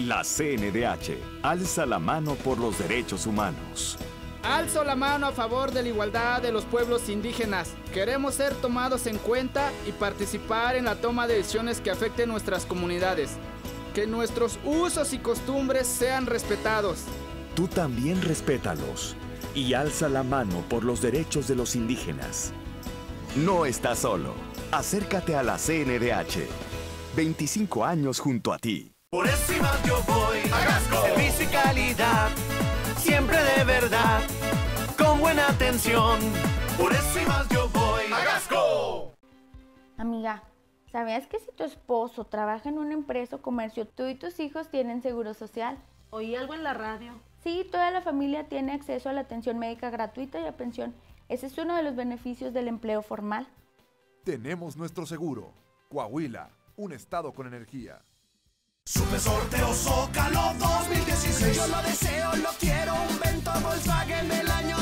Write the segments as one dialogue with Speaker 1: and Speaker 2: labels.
Speaker 1: La CNDH alza la mano por los derechos humanos.
Speaker 2: Alzo la mano a favor de la igualdad de los pueblos indígenas. Queremos ser tomados en cuenta y participar en la toma de decisiones que afecten nuestras comunidades. Que nuestros usos y costumbres sean respetados.
Speaker 1: Tú también respétalos y alza la mano por los derechos de los indígenas. No estás solo. Acércate a la CNDH. 25 años junto a ti.
Speaker 3: Por eso y más yo voy a Gasco. Servicio y calidad, siempre de verdad, con buena atención. Por eso y más yo voy a Gasco.
Speaker 4: Amiga, ¿sabías que si tu esposo trabaja en una empresa o comercio, tú y tus hijos tienen seguro social?
Speaker 5: Oí algo en la radio.
Speaker 4: Sí, toda la familia tiene acceso a la atención médica gratuita y a pensión. Ese es uno de los beneficios del empleo formal.
Speaker 6: Tenemos nuestro seguro. Coahuila, un estado con energía.
Speaker 3: Super Sorteo Zócalo 2016. Yo lo deseo, lo quiero, un Vento Volkswagen del año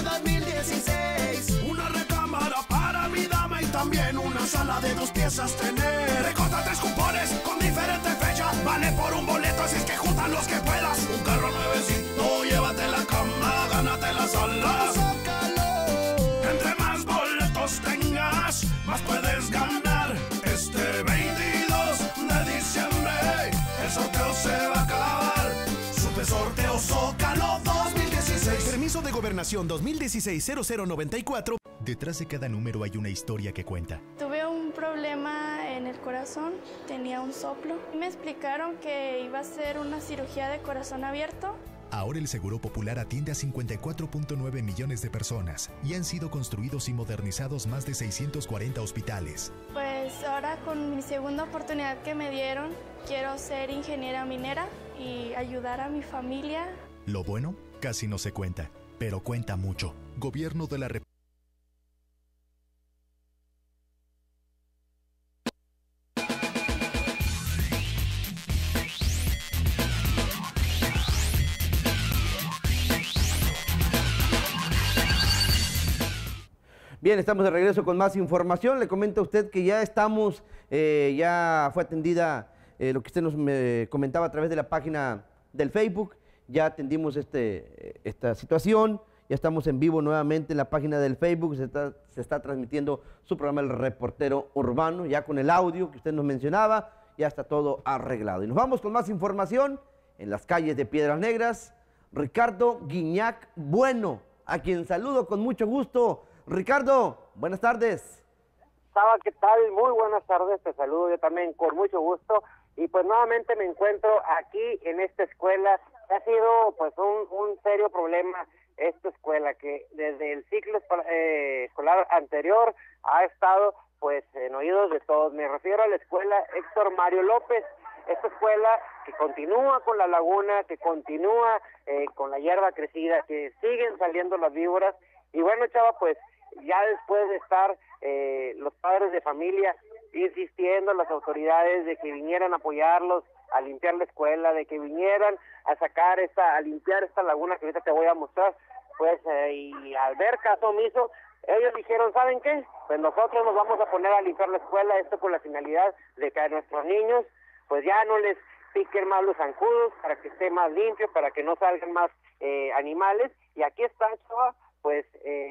Speaker 3: 2016. Una recámara para mi dama y también una sala de 2 piezas tener. Recorta 3 cupones con diferentes fechas. Vale por un boleto, así es que juntan los que puedas. Un carro nuevecito, llévate la cama, gánate la sala. Zócalo. Entre más boletos tengas, más puedes ganar. Este 22 de diciembre el sorteo se va a acabar. Super Sorteo Zócalo 2016.
Speaker 7: Permiso de Gobernación 2016-0094.
Speaker 8: Detrás de cada número hay una historia que cuenta.
Speaker 9: Tuve un problema en el corazón, tenía un soplo. Me explicaron que iba a ser una cirugía de corazón abierto.
Speaker 8: Ahora el Seguro Popular atiende a 54.9 millones de personas y han sido construidos y modernizados más de 640 hospitales.
Speaker 9: Pues ahora con mi segunda oportunidad que me dieron, quiero ser ingeniera minera y ayudar a mi familia.
Speaker 8: Lo bueno casi no se cuenta, pero cuenta mucho. Gobierno de la República.
Speaker 10: Bien, estamos de regreso con más información. Le comento a usted que ya estamos, ya fue atendida lo que usted nos comentaba a través de la página del Facebook. Ya atendimos esta situación, ya estamos en vivo nuevamente en la página del Facebook. Se está transmitiendo su programa El Reportero Urbano, ya con el audio que usted nos mencionaba, ya está todo arreglado. Y nos vamos con más información en las calles de Piedras Negras. Ricardo Guiñac Bueno, a quien saludo con mucho gusto. Ricardo, buenas tardes.
Speaker 11: Saba, ¿qué tal? Muy buenas tardes, te saludo yo también con mucho gusto. Y pues nuevamente me encuentro aquí en esta escuela. Ha sido pues un serio problema esta escuela, que desde el ciclo escolar anterior ha estado pues en oídos de todos. Me refiero a la escuela Héctor Mario López. Esta escuela que continúa con la laguna, que continúa con la hierba crecida, que siguen saliendo las víboras. Y bueno, Chava, pues ya después de estar los padres de familia insistiendo a las autoridades de que vinieran a apoyarlos, a limpiar la escuela, de que vinieran a limpiar esta laguna que ahorita te voy a mostrar, pues y al ver caso omiso, ellos dijeron, ¿saben qué? Pues nosotros nos vamos a poner a limpiar la escuela, esto con la finalidad de que a nuestros niños pues ya no les piquen más los zancudos, para que esté más limpio, para que no salgan más animales. Y aquí está, Chava, pues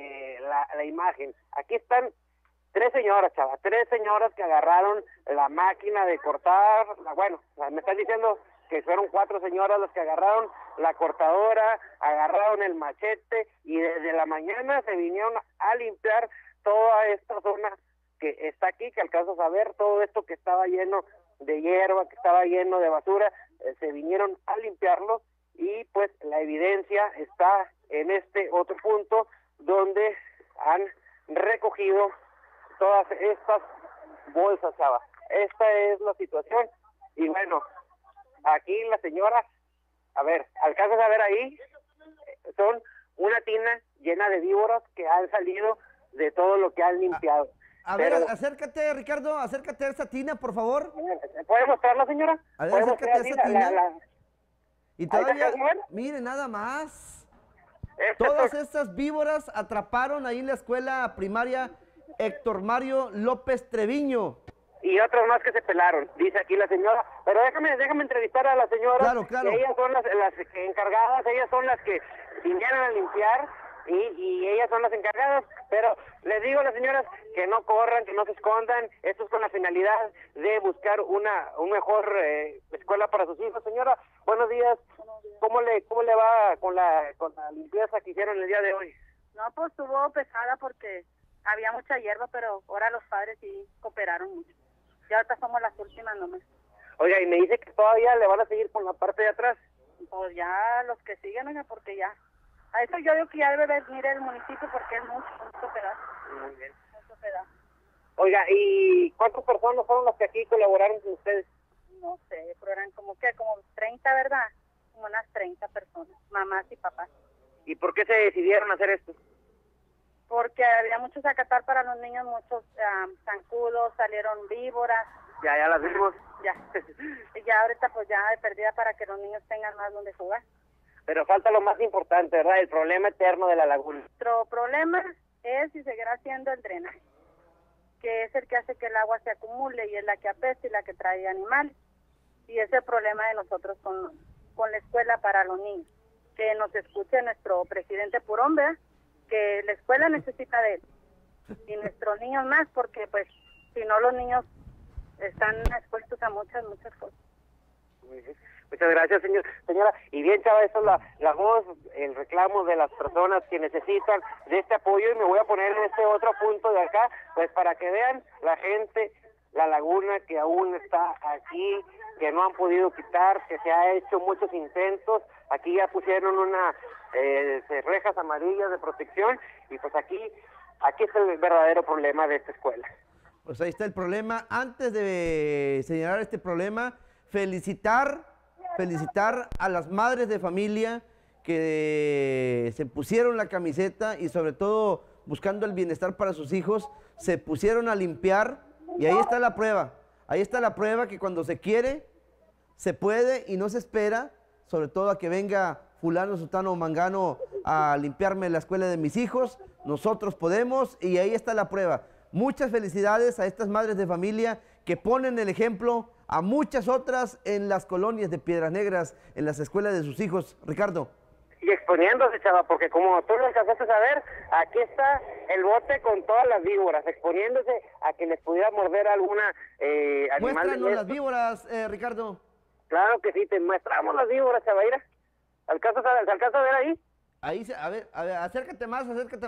Speaker 11: la imagen. Aquí están 3 señoras, Chava, 3 señoras que agarraron la máquina de cortar, me están diciendo que fueron 4 señoras las que agarraron la cortadora, agarraron el machete y desde la mañana se vinieron a limpiar toda esta zona que está aquí, que alcanzas a ver, todo esto que estaba lleno de hierba, que estaba lleno de basura, se vinieron a limpiarlo. Y pues la evidencia está en este otro punto donde han recogido todas estas bolsas, Chava. Esta es la situación. Y bueno, aquí la señora, a ver, alcanzas a ver ahí, son una tina llena de víboras que han salido de todo lo que han limpiado.
Speaker 10: Ver, acércate, Ricardo, acércate a esa tina, por favor.
Speaker 11: ¿Puede mostrarla, señora?
Speaker 10: A ver, acércate a esa tina. Y todavía, mire, nada más. Todas estas víboras atraparon ahí en la escuela primaria Héctor Mario López Treviño.
Speaker 11: y otros más que se pelaron, dice aquí la señora. Pero déjame entrevistar a la señora.
Speaker 10: Claro, claro.
Speaker 11: Ellas son las encargadas, ellas son las que vinieron a limpiar y ellas son las encargadas. Pero les digo a las señoras que no corran, que no se escondan. Esto es con la finalidad de buscar una mejor escuela para sus hijos. Señora, buenos días. ¿Cómo le va con la limpieza que hicieron el día de hoy?
Speaker 5: No, pues estuvo pesada porque había mucha hierba, pero ahora los padres sí cooperaron mucho. Y ahorita somos las últimas nomás.
Speaker 11: Oiga, y me dice que todavía le van a seguir con la parte de atrás.
Speaker 5: Pues ya los que siguen, oiga, porque ya. A eso yo digo que ya debe venir el municipio porque es mucho pedazo.
Speaker 11: Muy bien.
Speaker 5: Mucho pedazo.
Speaker 11: Oiga, ¿y cuántas personas fueron las que aquí colaboraron con ustedes?
Speaker 5: No sé, pero eran como 30, ¿verdad? Como unas 30 personas, mamás y papás.
Speaker 11: ¿Y por qué se decidieron hacer esto?
Speaker 5: Porque había mucho zacatar para los niños, muchos zancudos, salieron víboras.
Speaker 11: Ya las vimos.
Speaker 5: Ya. Y ya ahorita pues ya de perdida para que los niños tengan más donde jugar.
Speaker 11: Pero falta lo más importante, ¿verdad? El problema eterno de la laguna.
Speaker 5: Nuestro problema es y seguirá siendo el drenaje, que es el que hace que el agua se acumule y es la que apesta y la que trae animales. Y ese es el problema de nosotros con la escuela para los niños. Que nos escuche nuestro presidente Purón, ¿verdad? Que la escuela necesita de él. Y nuestros niños más, porque pues si no los niños están expuestos a muchas cosas.
Speaker 11: Muchas gracias, señora. Y bien, chava, esa es la voz, el reclamo de las personas que necesitan de este apoyo. Y me voy a poner en este otro punto de acá, pues para que vean la gente, la laguna que aún está aquí, que no han podido quitar, que se ha hecho muchos intentos. Aquí ya pusieron unas rejas amarillas de protección y pues aquí está el verdadero problema de esta escuela.
Speaker 10: Pues ahí está el problema. Antes de señalar este problema, felicitar a las madres de familia que se pusieron la camiseta y sobre todo buscando el bienestar para sus hijos, se pusieron a limpiar y ahí está la prueba. Ahí está la prueba que cuando se quiere, se puede y no se espera, sobre todo a que venga fulano, sutano o mangano a limpiarme la escuela de mis hijos. Nosotros podemos y ahí está la prueba. Muchas felicidades a estas madres de familia que ponen el ejemplo a muchas otras en las colonias de Piedras Negras, en las escuelas de sus hijos. Ricardo.
Speaker 11: Y exponiéndose, chava, porque como tú lo alcanzaste a ver, aquí está el bote con todas las víboras, exponiéndose a que les pudiera morder alguna animal.
Speaker 10: Muéstranos las víboras, Ricardo.
Speaker 11: Claro que sí, te mostramos las víboras, chava. ¿Se alcanza a ver ahí?
Speaker 10: Ahí, a ver, acércate más.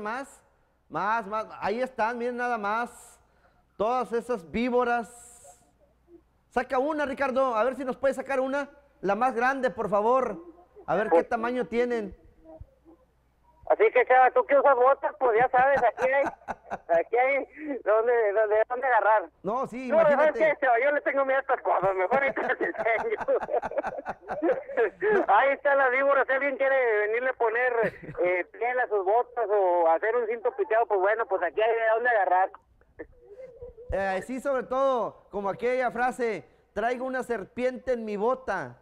Speaker 10: Más, ahí están, miren nada más. Todas esas víboras. Saca una, Ricardo, a ver si nos puede sacar una. La más grande, por favor. A ver qué tamaño tienen.
Speaker 11: Así que, chava, tú que usas botas, pues ya sabes, aquí hay dónde agarrar.
Speaker 10: No, sí,
Speaker 11: no,
Speaker 10: imagínate.
Speaker 11: ¿Sabes qué, chava? Yo le tengo miedo a estas cosas, mejor ahorita les enseño. Ahí están las víboras, si alguien quiere venirle a poner piel a sus botas o hacer un cinto piteado, pues bueno, pues aquí hay de dónde agarrar.
Speaker 10: Sí, sobre todo, como aquella frase, traigo una serpiente en mi bota.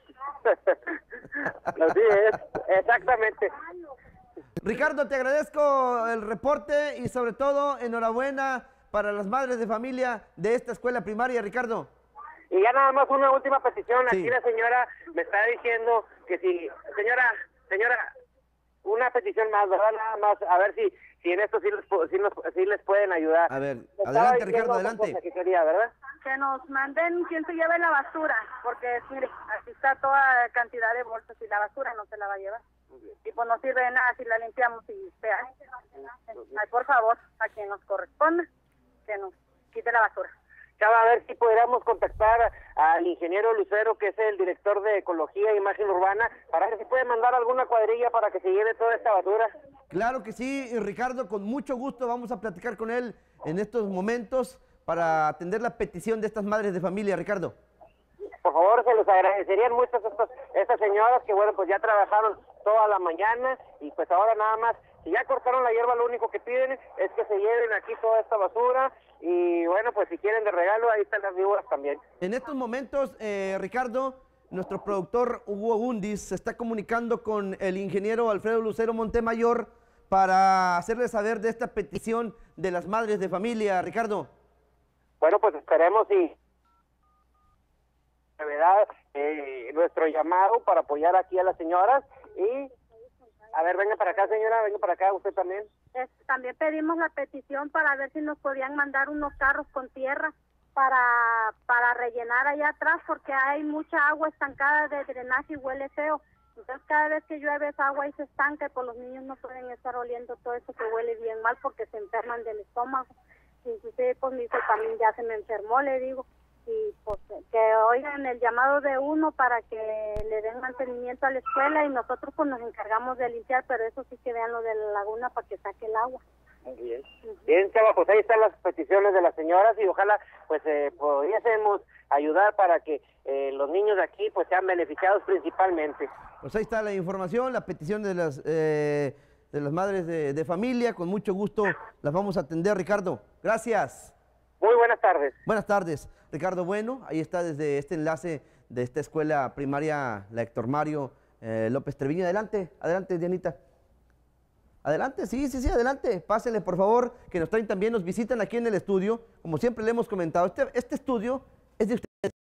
Speaker 11: Así es, exactamente.
Speaker 10: Ricardo, te agradezco el reporte y sobre todo enhorabuena para las madres de familia de esta escuela primaria, Ricardo.
Speaker 11: Y ya nada más una última petición,
Speaker 10: sí.
Speaker 11: Aquí la señora me está diciendo que si, señora, una petición más, ¿verdad? Nada más, a ver si en esto sí les pueden ayudar.
Speaker 10: A ver, adelante, Ricardo, adelante.
Speaker 11: Que quería, ¿verdad?
Speaker 5: Que nos manden quién se lleve la basura, porque mire, aquí está toda cantidad de bolsas y la basura no se la va a llevar. Y pues no sirve de nada si la limpiamos y fea. Ay, por favor, a quien nos corresponda, que nos quite la basura.
Speaker 11: Chava, a ver si pudiéramos contactar al ingeniero Lucero, que es el director de Ecología e Imagen Urbana, para ver si puede mandar alguna cuadrilla para que se lleve toda esta basura.
Speaker 10: Claro que sí, y Ricardo, con mucho gusto vamos a platicar con él en estos momentos para atender la petición de estas madres de familia, Ricardo.
Speaker 11: Por favor, se los agradecerían mucho estas señoras que, bueno, pues ya trabajaron toda la mañana y pues ahora nada más, si ya cortaron la hierba, lo único que piden es que se lleven aquí toda esta basura y, bueno, pues si quieren de regalo, ahí están las víboras también.
Speaker 10: En estos momentos, Ricardo, nuestro productor Hugo Gundis se está comunicando con el ingeniero Alfredo Lucero Montemayor para hacerle saber de esta petición de las madres de familia, Ricardo.
Speaker 11: Bueno, pues esperemos y brevedad nuestro llamado para apoyar aquí a las señoras y a ver, venga para acá, señora, venga para acá, usted también.
Speaker 5: También pedimos la petición para ver si nos podían mandar unos carros con tierra para rellenar allá atrás, porque hay mucha agua estancada de drenaje y huele feo. Entonces cada vez que llueve esa agua y se estanca, y pues los niños no pueden estar oliendo todo eso que huele bien mal porque se enferman del estómago. Inclusive pues mi hijo también ya se me enfermó, le digo, y pues que oigan el llamado de uno para que le den mantenimiento a la escuela y nosotros pues nos encargamos de limpiar, pero eso sí que vean lo de la laguna para que saque el agua.
Speaker 11: Bien, bien, Chava, pues ahí están las peticiones de las señoras y ojalá pues pudiésemos ayudar para que los niños de aquí pues sean beneficiados principalmente.
Speaker 10: Pues ahí está la información, la petición de las madres de familia, con mucho gusto las vamos a atender, Ricardo. Gracias.
Speaker 11: Muy buenas tardes.
Speaker 10: Buenas tardes, Ricardo. Bueno, ahí está desde este enlace de esta escuela primaria, la Héctor Mario López Treviño. Adelante, adelante, Dianita. Adelante, sí, adelante. Pásenle, por favor, que nos traen también, nos visitan aquí en el estudio. Como siempre le hemos comentado, este estudio es de ustedes.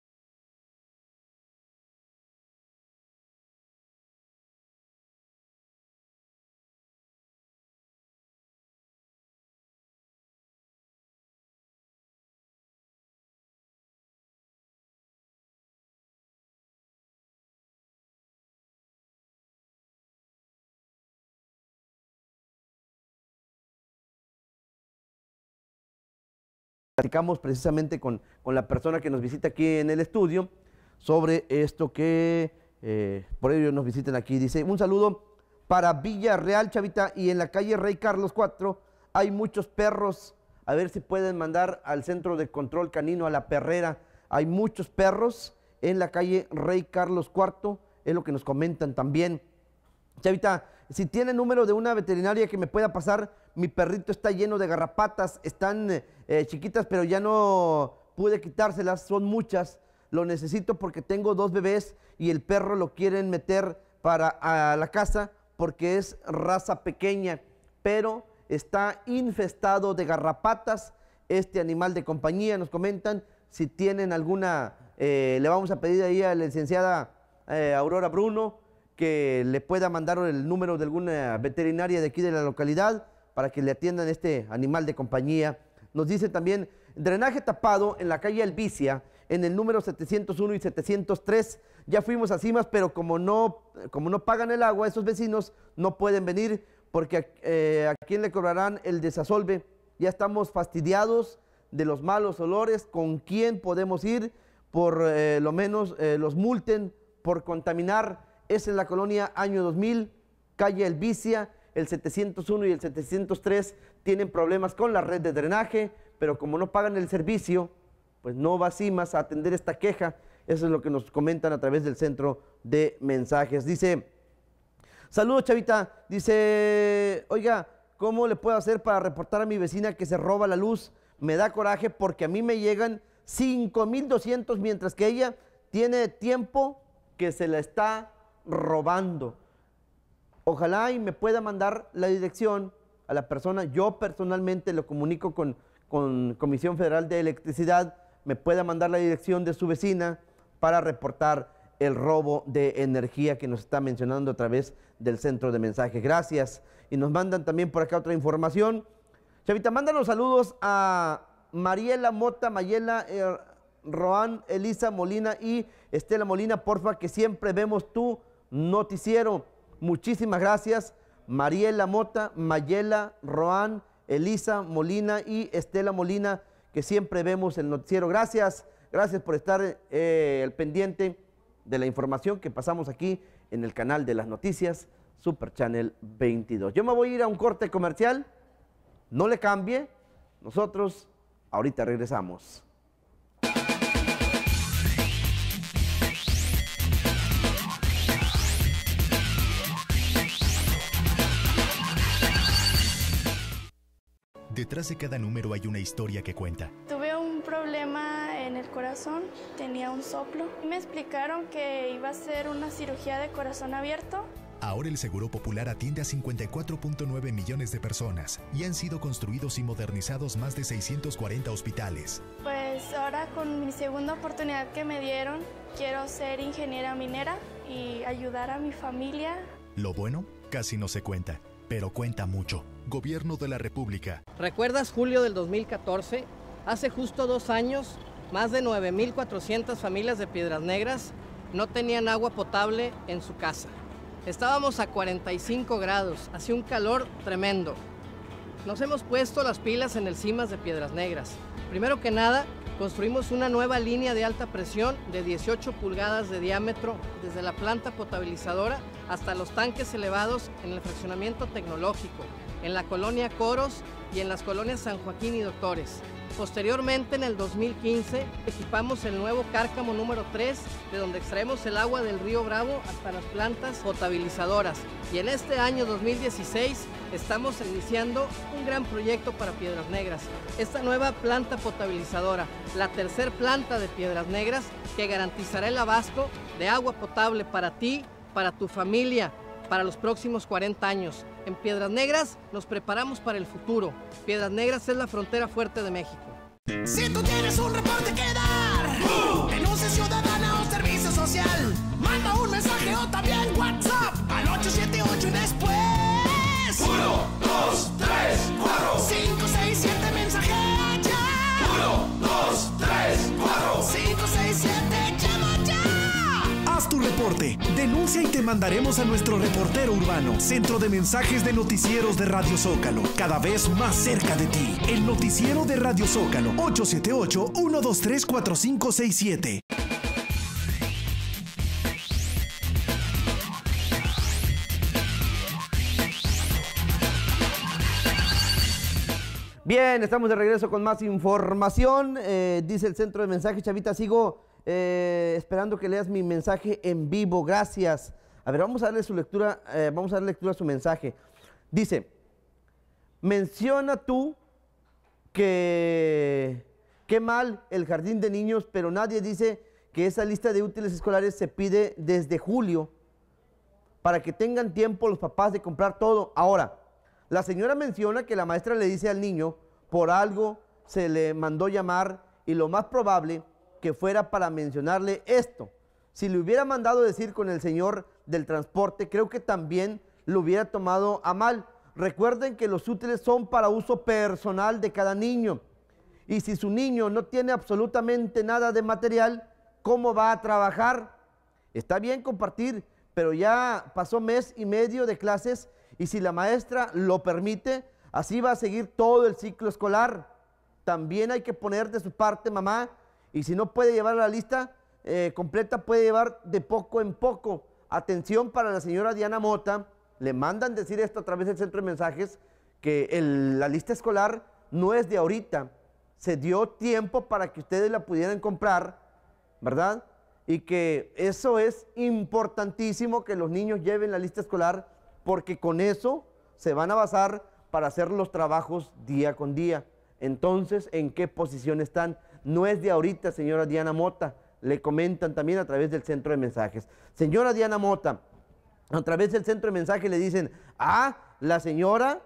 Speaker 10: Platicamos precisamente con la persona que nos visita aquí en el estudio sobre esto que por ello nos visiten aquí. Dice, un saludo para Villarreal, Chavita, y en la calle Rey Carlos IV hay muchos perros. A ver si pueden mandar al centro de control canino, a la perrera. Hay muchos perros en la calle Rey Carlos IV, es lo que nos comentan también. Chavita, si tiene número de una veterinaria que me pueda pasar, mi perrito está lleno de garrapatas, están chiquitas, pero ya no pude quitárselas, son muchas. Lo necesito porque tengo 2 bebés y el perro lo quieren meter a la casa porque es raza pequeña, pero está infestado de garrapatas. Este animal de compañía, nos comentan, si tienen alguna, le vamos a pedir ahí a la licenciada Aurora Bruno que le pueda mandar el número de alguna veterinaria de aquí de la localidad para que le atiendan este animal de compañía. Nos dice también, drenaje tapado en la calle Albicia, en el número 701 y 703. Ya fuimos a Cimas, pero como no pagan el agua, esos vecinos no pueden venir porque a quién le cobrarán el desasolve. Ya estamos fastidiados de los malos olores. ¿Con quién podemos ir? Por lo menos los multen por contaminar. Es en la colonia Año 2000, calle Albicia. El 701 y el 703 tienen problemas con la red de drenaje, pero como no pagan el servicio, pues no va Cimas a atender esta queja. Eso es lo que nos comentan a través del centro de mensajes. Dice, saludos, Chavita. Dice, oiga, ¿cómo le puedo hacer para reportar a mi vecina que se roba la luz? Me da coraje porque a mí me llegan 5,200, mientras que ella tiene tiempo que se la está robando. Ojalá y me pueda mandar la dirección a la persona. Yo personalmente lo comunico con Comisión Federal de Electricidad. Me pueda mandar la dirección de su vecina para reportar el robo de energía que nos está mencionando a través del centro de mensajes. Gracias. Y nos mandan también por acá otra información. Chavita, mándanos saludos a Mariela Mota, Mayela, Roan, Elisa Molina y Estela Molina, porfa, que siempre vemos tu noticiero. Muchísimas gracias, Mariela Mota, Mayela, Roan, Elisa Molina y Estela Molina, que siempre vemos el noticiero. Gracias, gracias por estar al pendiente de la información que pasamos aquí en el canal de las noticias Super Channel 22. Yo me voy a ir a un corte comercial, no le cambie, nosotros ahorita regresamos.
Speaker 8: Detrás de cada número hay una historia que cuenta.
Speaker 9: Tuve un problema en el corazón, tenía un soplo. Me explicaron que iba a ser una cirugía de corazón abierto
Speaker 8: Ahora el Seguro Popular atiende a 54.9 millones de personas y han sido construidos y modernizados más de 640 hospitales.
Speaker 9: Pues ahora con mi segunda oportunidad que me dieron, quiero ser ingeniera minera y ayudar a mi familia.
Speaker 8: Lo bueno casi no se cuenta, pero cuenta mucho. Gobierno de la República.
Speaker 12: ¿Recuerdas julio del 2014? Hace justo 2 años, más de 9,400 familias de Piedras Negras no tenían agua potable en su casa. Estábamos a 45 grados, hacía un calor tremendo. Nos hemos puesto las pilas en el CIMAS de Piedras Negras. Primero que nada, construimos una nueva línea de alta presión de 18 pulgadas de diámetro desde la planta potabilizadora hasta los tanques elevados en el fraccionamiento tecnológico, en la colonia Coros y en las colonias San Joaquín y Doctores. Posteriormente, en el 2015, equipamos el nuevo cárcamo número 3, de donde extraemos el agua del río Bravo hasta las plantas potabilizadoras. Y en este año 2016 estamos iniciando un gran proyecto para Piedras Negras. Esta nueva planta potabilizadora, la tercer planta de Piedras Negras, que garantizará el abasto de agua potable para ti, para tu familia, para los próximos 40 años. En Piedras Negras nos preparamos para el futuro. Piedras Negras es la frontera fuerte de México.
Speaker 3: Si tú tienes un reporte que dar, denuncia ciudadana o servicio social, manda un mensaje o también WhatsApp al 878 y después 1, 2, 3, 4, 5, 6, 7 mensaje ya. 1, 2, 3, 4, 5, 6, 7, llama ya.
Speaker 7: Haz tu reporte, denuncia y te mandaremos a nuestro reportero urbano. Centro de Mensajes de Noticieros de Radio Zócalo, cada vez más cerca de ti. El noticiero de Radio Zócalo, 878-123-4567.
Speaker 10: Bien, estamos de regreso con más información. Dice el Centro de Mensajes, Chavita, sigo esperando que leas mi mensaje en vivo. Gracias. A ver, vamos a darle su lectura, vamos a darle lectura a su mensaje. Dice, menciona tú que qué mal el jardín de niños, pero nadie dice que esa lista de útiles escolares se pide desde julio para que tengan tiempo los papás de comprar todo. Ahora, la señora menciona que la maestra le dice al niño, por algo se le mandó llamar y lo más probable que fuera para mencionarle esto. Si le hubiera mandado decir con el señor del transporte, creo que también lo hubiera tomado a mal. Recuerden que los útiles son para uso personal de cada niño. Y si su niño no tiene absolutamente nada de material, ¿cómo va a trabajar? Está bien compartir, pero ya pasó 1.5 meses de clases y si la maestra lo permite, así va a seguir todo el ciclo escolar. También hay que poner de su parte, mamá, y si no puede llevar la lista completa, puede llevar de poco en poco. Atención para la señora Diana Mota, le mandan decir esto a través del Centro de Mensajes, que la lista escolar no es de ahorita, se dio tiempo para que ustedes la pudieran comprar, ¿verdad? Y que eso es importantísimo, que los niños lleven la lista escolar, porque con eso se van a basar para hacer los trabajos día con día. Entonces, ¿en qué posición están? No es de ahorita, señora Diana Mota. Le comentan también a través del Centro de Mensajes. Señora Diana Mota, a través del Centro de Mensajes le dicen, la señora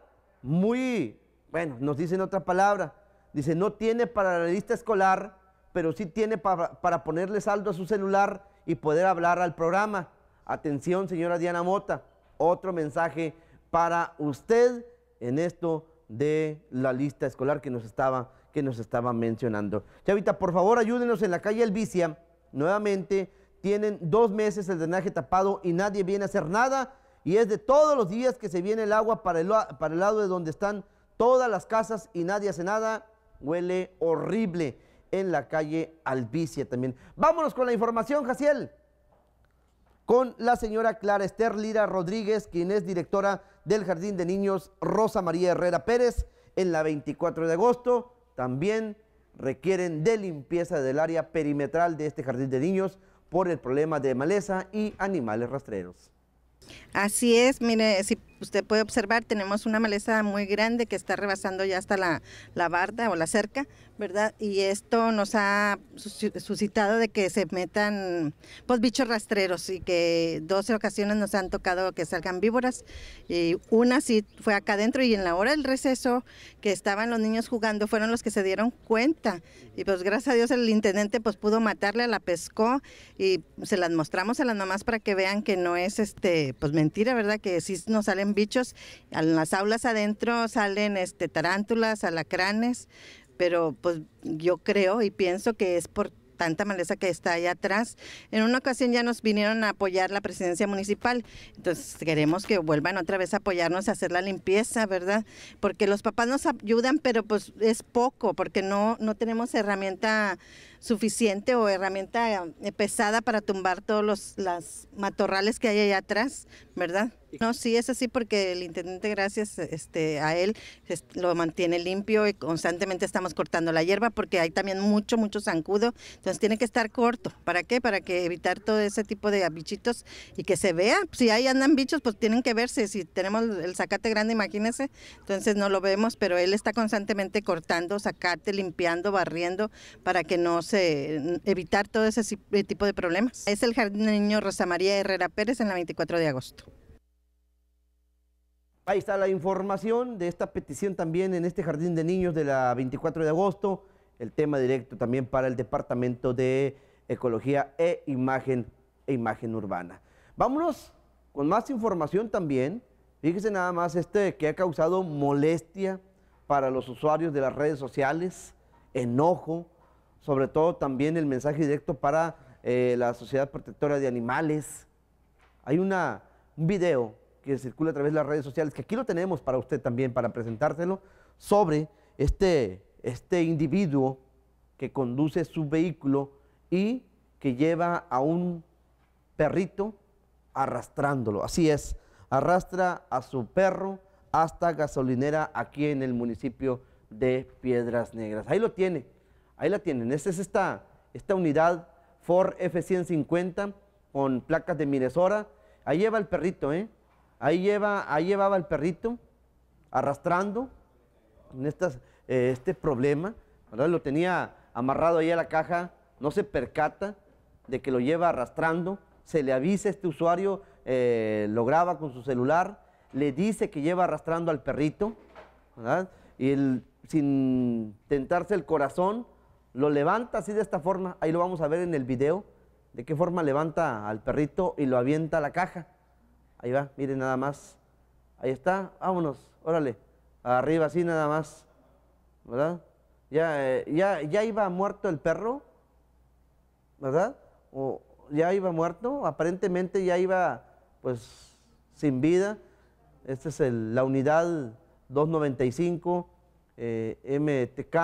Speaker 10: muy, bueno, nos dicen otra palabra. Dice, no tiene para la lista escolar, pero sí tiene para ponerle saldo a su celular y poder hablar al programa. Atención, señora Diana Mota, otro mensaje para usted en esto de la lista escolar que nos estaba mencionando. Chavita, por favor, ayúdenos en la calle Elvicia. Nuevamente, tienen 2 meses el drenaje tapado y nadie viene a hacer nada. Y es de todos los días que se viene el agua para el lado de donde están todas las casas y nadie hace nada. Huele horrible en la calle Albicia también. Vámonos con la información, Jaciel. Con la señora Clara Esther Lira Rodríguez, quien es directora del Jardín de Niños Rosa María Herrera Pérez, en la 24 de agosto. También requieren de limpieza del área perimetral de este Jardín de Niños por el problema de maleza y animales rastreros.
Speaker 13: Así es, mire, usted puede observar, tenemos una maleza muy grande que está rebasando ya hasta la barda o la cerca, ¿verdad? Y esto nos ha suscitado de que se metan pues bichos rastreros y que 12 ocasiones nos han tocado que salgan víboras, y una sí fue acá adentro, y en la hora del receso que estaban los niños jugando fueron los que se dieron cuenta, y pues gracias a Dios el intendente pues pudo matarla, la pescó y se las mostramos a las mamás para que vean que no es pues mentira, ¿verdad? Que sí nos salen bichos, en las aulas adentro salen tarántulas, alacranes, pero pues yo creo y pienso que es por tanta maleza que está allá atrás. En una ocasión ya nos vinieron a apoyar la presidencia municipal, entonces queremos que vuelvan otra vez a apoyarnos a hacer la limpieza, ¿verdad? Porque los papás nos ayudan, pero pues es poco, porque no tenemos herramienta suficiente o herramienta pesada para tumbar todos las matorrales que hay allá atrás, ¿verdad? No, sí, es así porque el intendente, gracias a él, lo mantiene limpio y constantemente estamos cortando la hierba porque hay también mucho zancudo, entonces tiene que estar corto. ¿Para qué? Para que evitar todo ese tipo de bichitos y que se vea. Si ahí andan bichos, pues tienen que verse. Si tenemos el zacate grande, imagínense, entonces no lo vemos, pero él está constantemente cortando zacate, limpiando, barriendo para que no evitar todo ese tipo de problemas. Es el Jardín de Niños Rosa María Herrera Pérez en la 24 de agosto.
Speaker 10: Ahí está la información de esta petición también en este Jardín de Niños de la 24 de agosto, el tema directo también para el Departamento de Ecología e Imagen Urbana. Vámonos con más información también. Fíjese nada más que ha causado molestia para los usuarios de las redes sociales, enojo, sobre todo también el mensaje directo para la Sociedad Protectora de Animales. Hay un video que circula a través de las redes sociales, que aquí lo tenemos para usted también, para presentárselo, sobre este individuo que conduce su vehículo y que lleva a un perrito arrastrándolo. Así es, arrastra a su perro hasta gasolinera aquí en el municipio de Piedras Negras. Ahí lo tiene, ahí la tienen. Esta es esta unidad Ford F-150 con placas de Minnesota. Ahí lleva el perrito, Ahí llevaba el perrito arrastrando en este problema, ¿verdad? Lo tenía amarrado ahí a la caja, no se percata de que lo lleva arrastrando, se le avisa a este usuario, lo graba con su celular, le dice que lleva arrastrando al perrito, ¿verdad? Y él, sin tentarse el corazón, lo levanta así de esta forma, ahí lo vamos a ver en el video, de qué forma levanta al perrito y lo avienta a la caja. Ahí va, miren nada más. Ahí está, vámonos, órale. Arriba así nada más, ¿verdad? Ya iba muerto el perro, ¿verdad? O ya iba muerto, aparentemente ya iba pues sin vida. Esta es la unidad 295 MTK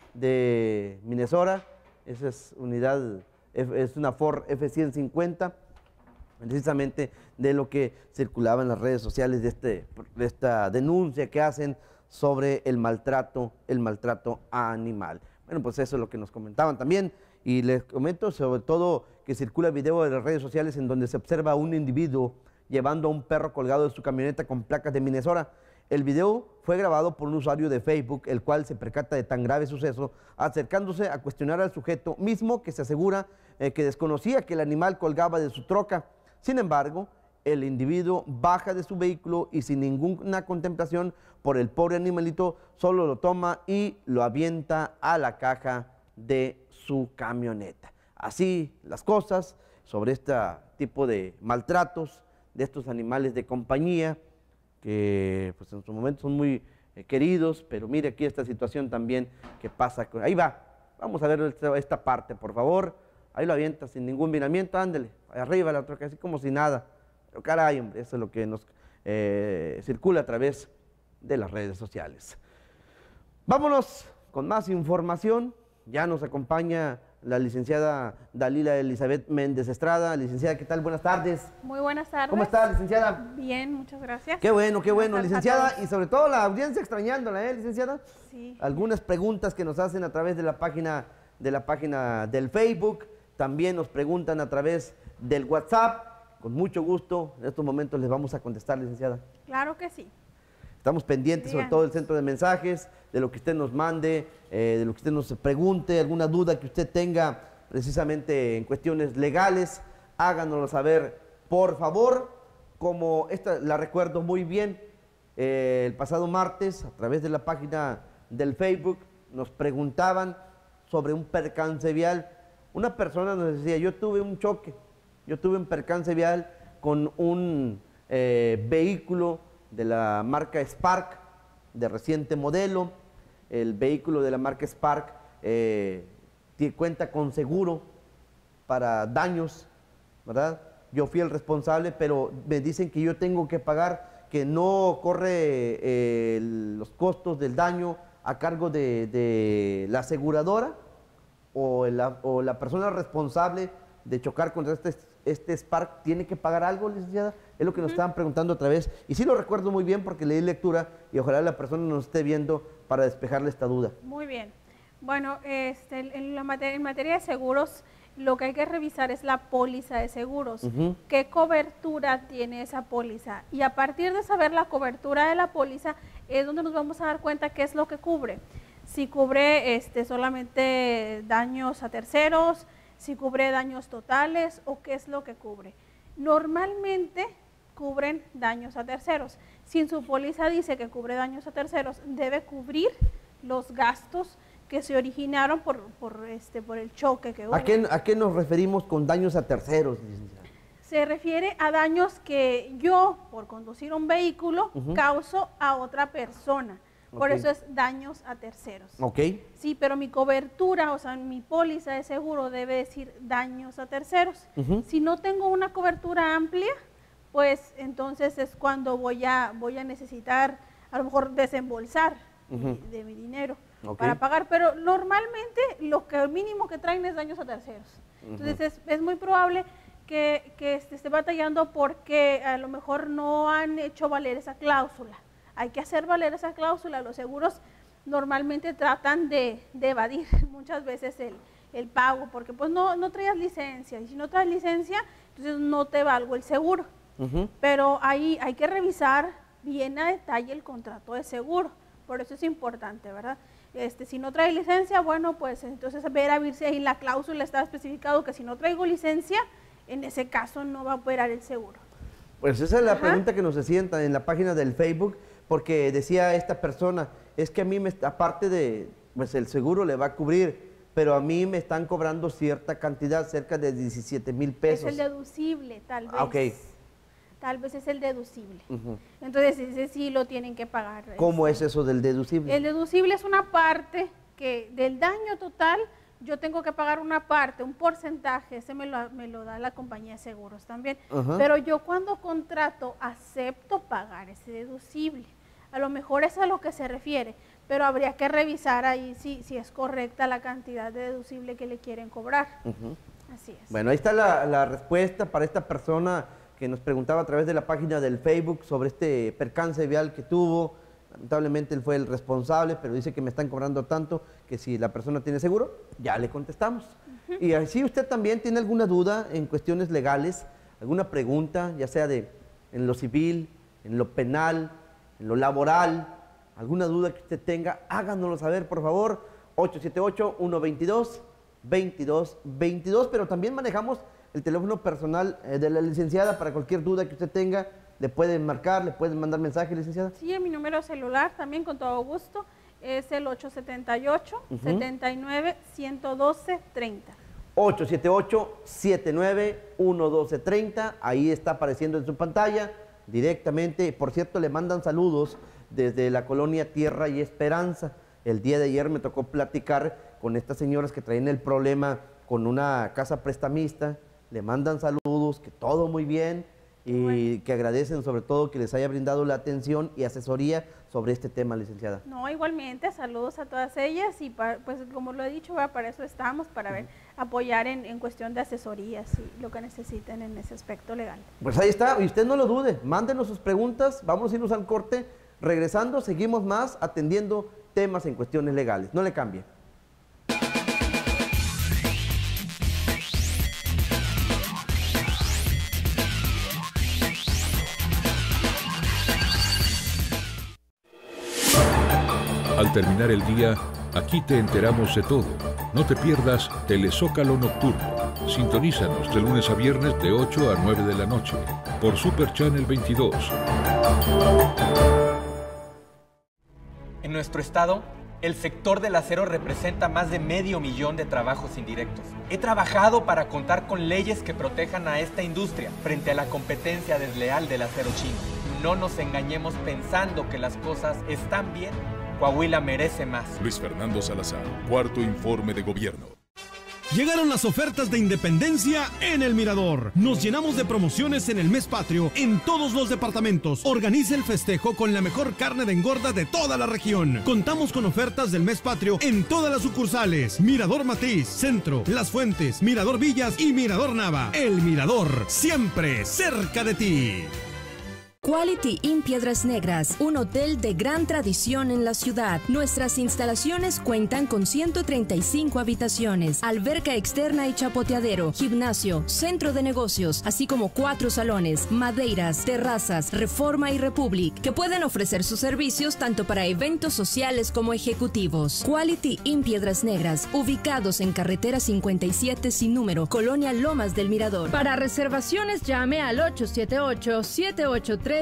Speaker 10: de Minnesota. Esa es unidad, es una Ford F-150. Precisamente de lo que circulaba en las redes sociales de esta denuncia que hacen sobre el maltrato animal. Bueno, pues eso es lo que nos comentaban también, y les comento sobre todo que circula video de las redes sociales en donde se observa a un individuo llevando a un perro colgado de su camioneta con placas de Minnesota. El video fue grabado por un usuario de Facebook, el cual se percata de tan grave suceso, acercándose a cuestionar al sujeto mismo, que se asegura que desconocía que el animal colgaba de su troca. Sin embargo, el individuo baja de su vehículo y sin ninguna contemplación por el pobre animalito, solo lo toma y lo avienta a la caja de su camioneta. Así las cosas sobre este tipo de maltratos de estos animales de compañía, que pues en su momento son muy queridos, pero mire aquí esta situación también que pasa. Ahí va, vamos a ver esta parte, por favor. Ahí lo avienta sin ningún miramiento, ándele, arriba la troca, así como si nada. Pero caray, hombre, eso es lo que nos circula a través de las redes sociales. Vámonos con más información. Ya nos acompaña la licenciada Dalila Elizabeth Méndez Estrada. Licenciada, ¿qué tal? Buenas tardes.
Speaker 14: Muy buenas tardes.
Speaker 10: ¿Cómo está, licenciada?
Speaker 14: Bien, muchas gracias.
Speaker 10: Qué bueno, licenciada. Y sobre todo la audiencia extrañándola, licenciada?
Speaker 14: Sí.
Speaker 10: Algunas preguntas que nos hacen a través de la página del Facebook. También nos preguntan a través del WhatsApp. con mucho gusto. En estos momentos les vamos a contestar, licenciada.
Speaker 14: Claro que sí.
Speaker 10: Estamos pendientes, sobre todo del centro de mensajes, de lo que usted nos mande, de lo que usted nos pregunte, alguna duda que usted tenga precisamente en cuestiones legales, háganoslo saber, por favor. Como esta la recuerdo muy bien, el pasado martes, a través de la página del Facebook, nos preguntaban sobre un percance vial. Una persona nos decía, yo tuve un choque, yo tuve un percance vial con un vehículo de la marca Spark, de reciente modelo. El vehículo de la marca Spark cuenta con seguro para daños, ¿verdad? Yo fui el responsable, pero me dicen que yo tengo que pagar, que no corre los costos del daño a cargo de la aseguradora o la persona responsable de chocar contra este Spark tiene que pagar algo, licenciada. Es lo que nos estaban preguntando otra vez. Y sí lo recuerdo muy bien porque leí lectura y ojalá la persona nos esté viendo para despejarle esta duda.
Speaker 14: Muy bien. Bueno, en materia de seguros, lo que hay que revisar es la póliza de seguros. ¿Qué cobertura tiene esa póliza? Y a partir de saber la cobertura de la póliza es donde nos vamos a dar cuenta qué es lo que cubre. Si cubre solamente daños a terceros, si cubre daños totales o qué es lo que cubre. Normalmente cubren daños a terceros. Si en su póliza dice que cubre daños a terceros, debe cubrir los gastos que se originaron por el choque que hubo.
Speaker 10: ¿A qué nos referimos con daños a terceros, licenciada?
Speaker 14: Se refiere a daños que yo, por conducir un vehículo, causo a otra persona. Por eso es daños a terceros. Sí, pero mi cobertura, o sea, mi póliza de seguro debe decir daños a terceros. Si no tengo una cobertura amplia, pues entonces es cuando voy a necesitar a lo mejor desembolsar de mi dinero para pagar, pero normalmente lo mínimo que traen es daños a terceros. Entonces es muy probable que esté batallando porque a lo mejor no han hecho valer esa cláusula. Hay que hacer valer esa cláusula. Los seguros normalmente tratan de evadir muchas veces el pago porque pues no traías licencia, y si no traes licencia, entonces no te valgo el seguro. Pero ahí hay que revisar bien a detalle el contrato de seguro. Por eso es importante, ¿verdad? Si no trae licencia, bueno, pues entonces ver si ahí la cláusula está especificado que si no traigo licencia, en ese caso no va a operar el seguro.
Speaker 10: Pues esa es la pregunta que nos hacían en la página del Facebook, porque decía esta persona, es que a mí, aparte de, pues el seguro le va a cubrir, pero a mí me están cobrando cierta cantidad, cerca de 17,000 pesos.
Speaker 14: Es el deducible, tal vez.
Speaker 10: Ok.
Speaker 14: Tal vez es el deducible. Entonces, ese sí lo tienen que pagar.
Speaker 10: ¿Cómo es eso del deducible?
Speaker 14: El deducible es una parte que del daño total yo tengo que pagar una parte, un porcentaje, ese me lo da la compañía de seguros también. Pero yo cuando contrato acepto pagar ese deducible. A lo mejor es a lo que se refiere, pero habría que revisar ahí si es correcta la cantidad de deducible que le quieren cobrar. Así es.
Speaker 10: Bueno, ahí está la respuesta para esta persona que nos preguntaba a través de la página del Facebook sobre este percance vial que tuvo. Lamentablemente él fue el responsable, pero dice que me están cobrando tanto que si la persona tiene seguro, ya le contestamos. Y así usted también tiene alguna duda en cuestiones legales, alguna pregunta, ya sea en lo civil, en lo penal, en lo laboral, alguna duda que usted tenga, háganoslo saber, por favor. 878-122-2222, pero también manejamos el teléfono personal de la licenciada para cualquier duda que usted tenga. ¿Le pueden marcar, le pueden mandar mensaje, licenciada?
Speaker 14: Sí, en mi número celular también, con todo gusto, es el 878-79-112-30.
Speaker 10: 878-79-112-30, ahí está apareciendo en su pantalla directamente. Por cierto, le mandan saludos desde la colonia Tierra y Esperanza. El día de ayer me tocó platicar con estas señoras que traen el problema con una casa prestamista. Le mandan saludos, que todo muy bien, y que agradecen sobre todo que les haya brindado la atención y asesoría sobre este tema, licenciada.
Speaker 14: No, igualmente, saludos a todas ellas y pues como lo he dicho, para eso estamos, para apoyar en cuestión de asesorías y lo que necesiten en ese aspecto legal.
Speaker 10: Pues ahí está, y usted no lo dude, mándenos sus preguntas, vamos a irnos al corte, regresando seguimos más atendiendo temas en cuestiones legales, no le cambie.
Speaker 15: Al terminar el día, aquí te enteramos de todo. No te pierdas Telezócalo Nocturno. Sintonízanos de lunes a viernes de 8 a 9 de la noche por Super Channel 22.
Speaker 16: En nuestro estado, el sector del acero representa más de 500,000 de trabajos indirectos. He trabajado para contar con leyes que protejan a esta industria frente a la competencia desleal del acero chino. No nos engañemos pensando que las cosas están bien. Coahuila merece más.
Speaker 15: Luis Fernando Salazar, cuarto informe de gobierno.
Speaker 17: Llegaron las ofertas de independencia en El Mirador. Nos llenamos de promociones en el mes patrio en todos los departamentos. Organiza el festejo con la mejor carne de engorda de toda la región. Contamos con ofertas del mes patrio en todas las sucursales: Mirador Matiz, Centro, Las Fuentes, Mirador Villas y Mirador Nava. El Mirador, siempre cerca de ti.
Speaker 18: Quality Inn Piedras Negras, un hotel de gran tradición en la ciudad. Nuestras instalaciones cuentan con 135 habitaciones, alberca externa y chapoteadero, gimnasio, centro de negocios, así como 4 salones, madeiras, terrazas, Reforma y Republic, que pueden ofrecer sus servicios tanto para eventos sociales como ejecutivos. Quality Inn Piedras Negras, ubicados en carretera 57 sin número, Colonia Lomas del Mirador. Para reservaciones llame al 878-783-0646.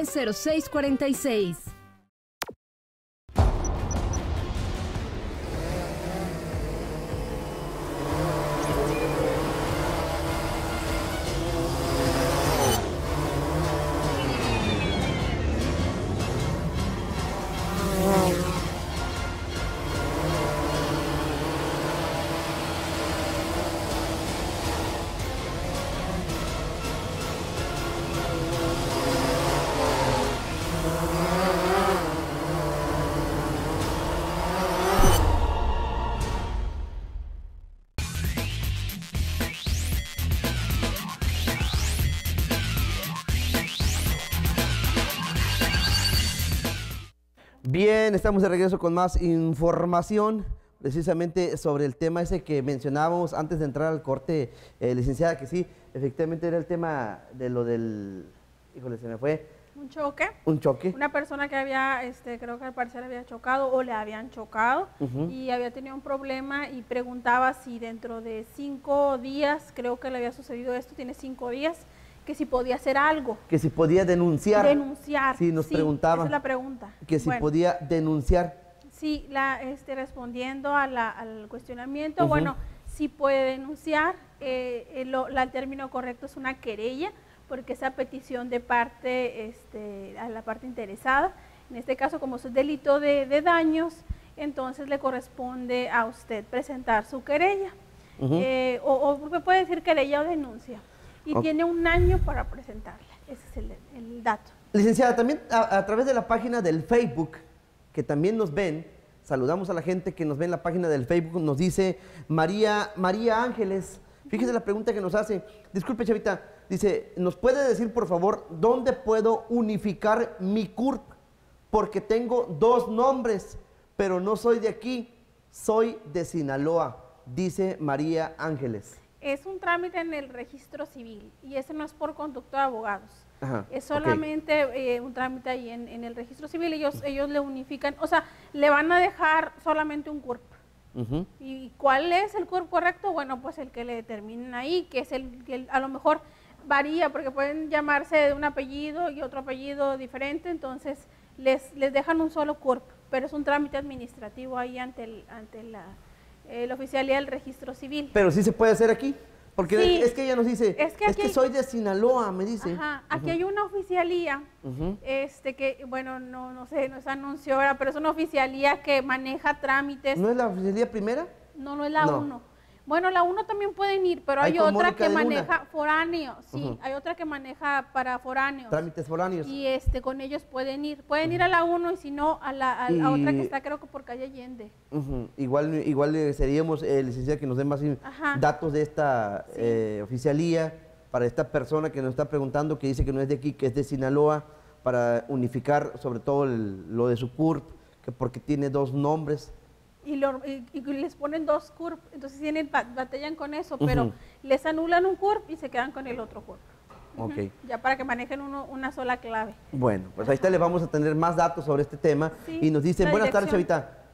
Speaker 10: Bien, estamos de regreso con más información, precisamente sobre el tema ese que mencionábamos antes de entrar al corte, licenciada, que sí, efectivamente era el tema de lo del, híjole, se me fue.
Speaker 14: ¿Un choque?
Speaker 10: Un choque.
Speaker 14: Una persona que había, creo que al parecer había chocado o le habían chocado y había tenido un problema y preguntaba si dentro de 5 días, creo que le había sucedido esto, tiene 5 días, que si podía hacer algo.
Speaker 10: Que si podía denunciar.
Speaker 14: Denunciar.
Speaker 10: Sí, nos preguntaba.
Speaker 14: Esa es la pregunta.
Speaker 10: Que si podía denunciar.
Speaker 14: Sí, respondiendo al cuestionamiento, bueno, sí puede denunciar. El término correcto es una querella, porque esa petición de parte, a la parte interesada, en este caso como es un delito de daños, entonces le corresponde a usted presentar su querella. O puede decir querella o denuncia. Y tiene 1 año para presentarla. Ese es el dato.
Speaker 10: Licenciada, también a través de la página del Facebook, que también nos ven, saludamos a la gente que nos ve en la página del Facebook, nos dice María Ángeles. Fíjese la pregunta que nos hace. Disculpe, chavita. Dice, ¿nos puede decir, por favor, dónde puedo unificar mi CURP? Porque tengo 2 nombres, pero no soy de aquí, soy de Sinaloa, dice María Ángeles.
Speaker 14: Es un trámite en el registro civil y ese no es por conducto de abogados.
Speaker 10: Ajá,
Speaker 14: es solamente un trámite ahí en el registro civil. Ellos le unifican, o sea, le van a dejar solamente un CURP. ¿Y cuál es el CURP correcto? Bueno, pues el que le determinen ahí, que es el que a lo mejor varía, porque pueden llamarse de un apellido y otro apellido diferente, entonces les dejan un solo CURP, pero es un trámite administrativo ahí ante la oficialía del registro civil.
Speaker 10: Pero sí se puede hacer aquí, porque
Speaker 14: sí,
Speaker 10: es que ella nos dice, es que soy de Sinaloa, me dice.
Speaker 14: Ajá, aquí hay una oficialía, que, bueno, no sé, no se anunció ahora, pero es una oficialía que maneja trámites.
Speaker 10: ¿No es la oficialía primera?
Speaker 14: No es la 1. Bueno, la 1 también pueden ir, pero hay otra que maneja foráneos, sí, hay otra que maneja para foráneos.
Speaker 10: Trámites foráneos.
Speaker 14: Y con ellos pueden ir a la 1 y si no, a otra que está creo que por calle Allende.
Speaker 10: Igual seríamos, licenciada, que nos den más datos de esta oficialía para esta persona que nos está preguntando, que dice que no es de aquí, que es de Sinaloa, para unificar sobre todo lo de su CURP, que porque tiene 2 nombres.
Speaker 14: Y les ponen 2 CURP, entonces batallan con eso, pero les anulan un CURP y se quedan con el otro CURP. Ya para que manejen una sola clave.
Speaker 10: Bueno, pues ahí está, le vamos a tener más datos sobre este tema. Sí, y nos dicen, buenas tardes, chavita,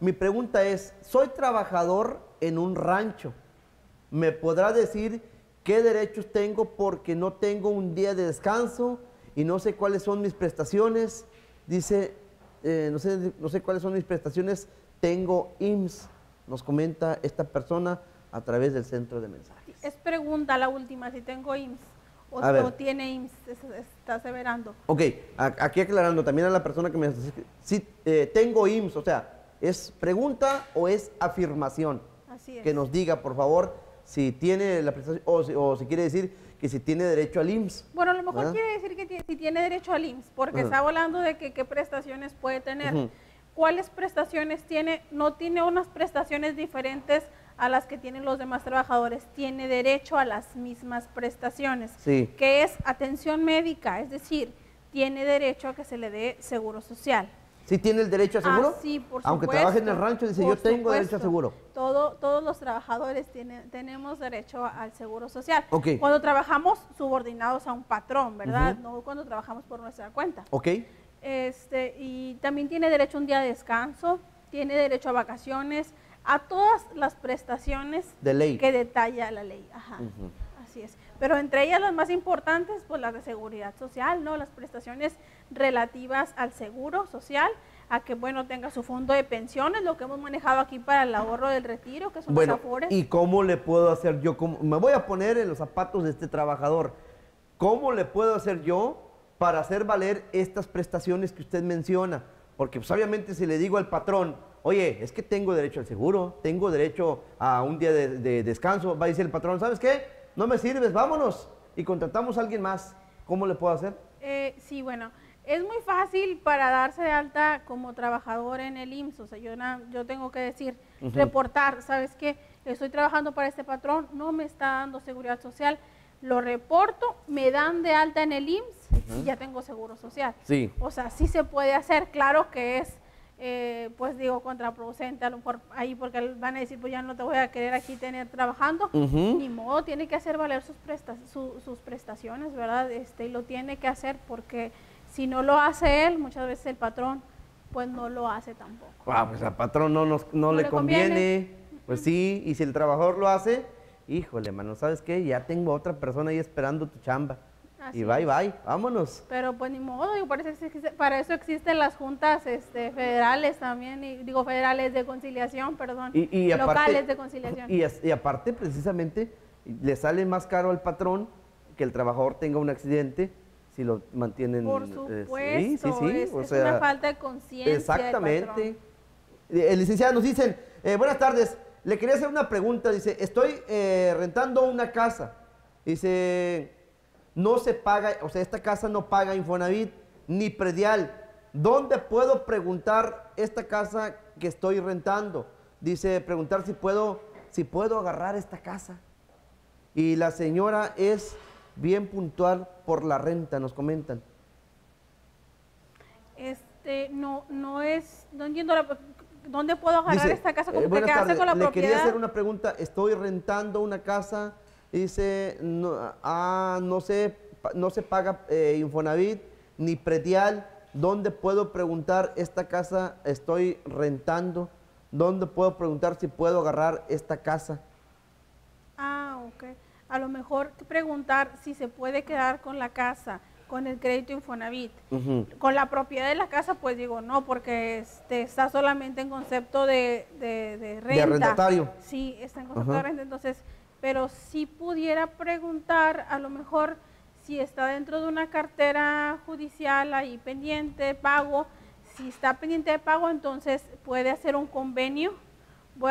Speaker 10: Mi pregunta es, soy trabajador en un rancho. ¿Me podrá decir qué derechos tengo porque no tengo un día de descanso y no sé cuáles son mis prestaciones? Dice, no sé cuáles son mis prestaciones, tengo IMSS, nos comenta esta persona a través del centro de mensajes.
Speaker 14: Es pregunta la última, si tengo IMSS o tiene IMSS, está aseverando.
Speaker 10: Ok, aquí aclarando también a la persona que me dice, sí, tengo IMSS, o sea, ¿es pregunta o es afirmación?
Speaker 14: Así es.
Speaker 10: Que nos diga, por favor, si tiene la prestación o si quiere decir que si tiene derecho al IMSS.
Speaker 14: Bueno, a lo mejor quiere decir que si tiene derecho al IMSS, porque está hablando de que qué prestaciones puede tener. ¿Cuáles prestaciones tiene? No tiene unas prestaciones diferentes a las que tienen los demás trabajadores. Tiene derecho a las mismas prestaciones, que es atención médica, es decir, tiene derecho a que se le dé seguro social.
Speaker 10: ¿Sí tiene el derecho a seguro?
Speaker 14: Sí, por supuesto.
Speaker 10: Aunque trabaje en el rancho, dice, yo tengo derecho a seguro.
Speaker 14: Todos los trabajadores tenemos derecho al seguro social.
Speaker 10: Okay.
Speaker 14: Cuando trabajamos subordinados a un patrón, ¿verdad? No cuando trabajamos por nuestra cuenta.
Speaker 10: Ok.
Speaker 14: Y también tiene derecho a un día de descanso, tiene derecho a vacaciones, a todas las prestaciones
Speaker 10: de ley
Speaker 14: que detalla la ley. Ajá. Así es. Pero entre ellas las más importantes, pues las de seguridad social, ¿no? Las prestaciones relativas al seguro social, a que, bueno, tenga su fondo de pensiones, lo que hemos manejado aquí para el ahorro del retiro, que son los afores.
Speaker 10: ¿Y cómo le puedo hacer yo? Me voy a poner en los zapatos de este trabajador. ¿Cómo le puedo hacer yo para hacer valer estas prestaciones que usted menciona? Porque pues, obviamente si le digo al patrón, oye, es que tengo derecho al seguro, tengo derecho a un día de descanso, va a decir el patrón, ¿sabes qué? No me sirves, vámonos y contratamos a alguien más. ¿Cómo le puedo hacer?
Speaker 14: Sí, bueno, es muy fácil para darse de alta como trabajador en el IMSS. O sea, yo tengo que decir, reportar, ¿sabes qué? Estoy trabajando para este patrón, no me está dando seguridad social. Lo reporto, me dan de alta en el IMSS y ya tengo seguro social.
Speaker 10: Sí.
Speaker 14: O sea, sí se puede hacer, claro que es, pues digo, contraproducente a lo mejor ahí, porque van a decir, pues ya no te voy a querer aquí tener trabajando. Ni modo, tiene que hacer valer sus prestaciones, ¿verdad? Y lo tiene que hacer porque si no lo hace él, muchas veces el patrón, pues no lo hace tampoco.
Speaker 10: Pues al patrón no le conviene. Pues sí, y si el trabajador lo hace, híjole, mano, ¿sabes qué? Ya tengo otra persona ahí esperando tu chamba. Así y bye, vámonos.
Speaker 14: Pero pues ni modo, digo, para eso existen las juntas federales también, federales de conciliación, perdón,
Speaker 10: y aparte,
Speaker 14: locales de conciliación.
Speaker 10: Y aparte, precisamente, le sale más caro al patrón que el trabajador tenga un accidente si lo mantienen.
Speaker 14: Por supuesto,
Speaker 10: es
Speaker 14: una falta de conciencia.
Speaker 10: Exactamente. Licenciada, nos dicen, buenas tardes, le quería hacer una pregunta, dice, estoy rentando una casa, dice, no se paga, o sea, esta casa no paga Infonavit ni predial. ¿Dónde puedo preguntar esta casa que estoy rentando? Dice, preguntar si puedo agarrar esta casa. Y la señora es bien puntual por la renta, nos comentan.
Speaker 14: No entiendo ¿dónde puedo agarrar esta casa? ¿Cómo que hace con la propiedad?
Speaker 10: Le quería hacer una pregunta, estoy rentando una casa. Dice, no se paga Infonavit ni predial. ¿Dónde puedo preguntar esta casa estoy rentando? ¿Dónde puedo preguntar si puedo agarrar esta casa?
Speaker 14: Ok. A lo mejor preguntar si se puede quedar con la casa, con el crédito Infonavit. Con la propiedad de la casa, pues digo, no, porque está solamente en concepto de renta.
Speaker 10: De arrendatario.
Speaker 14: Sí, está en concepto de renta, entonces... Pero si pudiera preguntar, a lo mejor, si está dentro de una cartera judicial ahí pendiente de pago, si está pendiente de pago, entonces puede hacer un convenio, con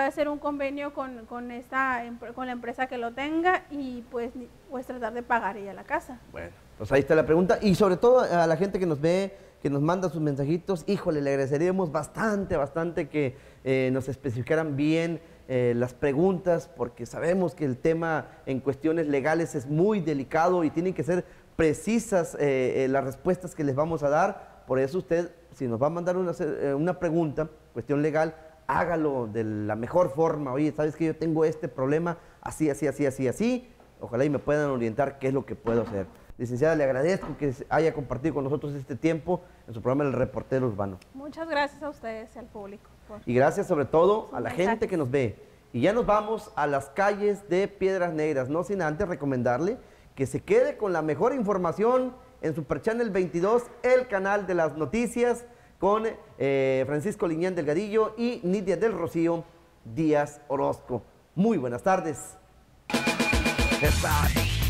Speaker 14: la empresa que lo tenga y pues tratar de pagar ella la casa.
Speaker 10: Bueno, pues ahí está la pregunta y sobre todo a la gente que nos ve, que nos manda sus mensajitos, híjole, le agradeceríamos bastante que nos especificaran bien las preguntas, porque sabemos que el tema en cuestiones legales es muy delicado y tienen que ser precisas las respuestas que les vamos a dar. Por eso usted, si nos va a mandar una pregunta, cuestión legal, hágalo de la mejor forma. Oye, ¿sabes que yo tengo este problema? Así. Ojalá y me puedan orientar qué es lo que puedo hacer. Licenciada, le agradezco que haya compartido con nosotros este tiempo en su programa El Reportero Urbano.
Speaker 14: Muchas gracias a ustedes y al público.
Speaker 10: Y gracias sobre todo a la gente que nos ve. Y ya nos vamos a las calles de Piedras Negras, no sin antes recomendarle que se quede con la mejor información en Super Channel 22, el canal de las noticias, con Francisco Liñán Delgadillo y Nidia del Rocío Díaz Orozco. Muy buenas tardes.